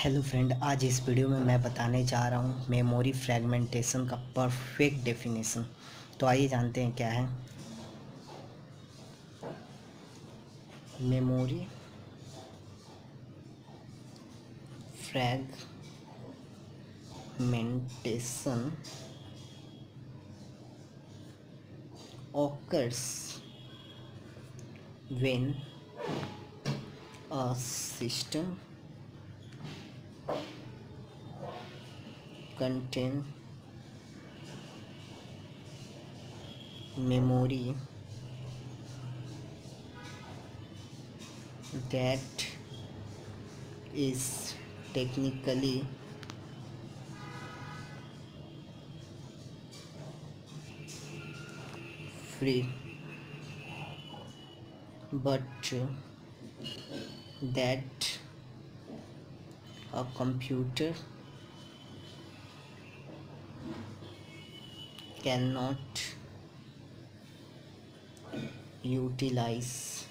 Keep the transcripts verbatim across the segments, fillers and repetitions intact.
Hello friend, आज इस video में मैं बताने जा रहा हूँ मेमोरी फ्रैगमेंटेशन का परफेक्ट डेफिनेशन। तो आइए जानते हैं क्या है memory fragmentation occurs when a system contain memory that is technically free but that a computer cannot utilize.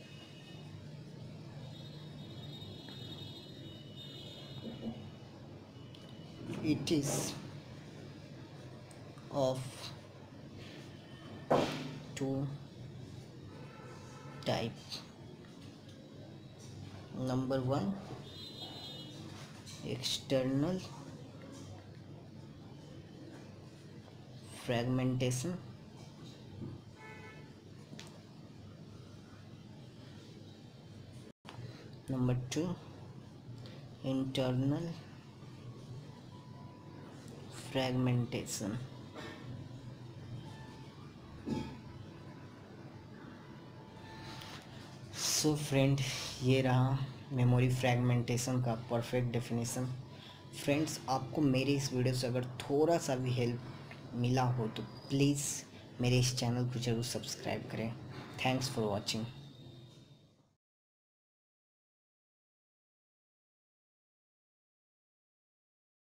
It is of two types. Number one, external fragmentation. Number two, internal fragmentation. So friend, ये रहा memory fragmentation का perfect definition. Friends, आपको मेरे इस video से अगर थोड़ा सा भी हेल्प मिला हो तो प्लीज़ मेरे इस चैनल को ज़रूर सब्सक्राइब करें। Thanks for watching.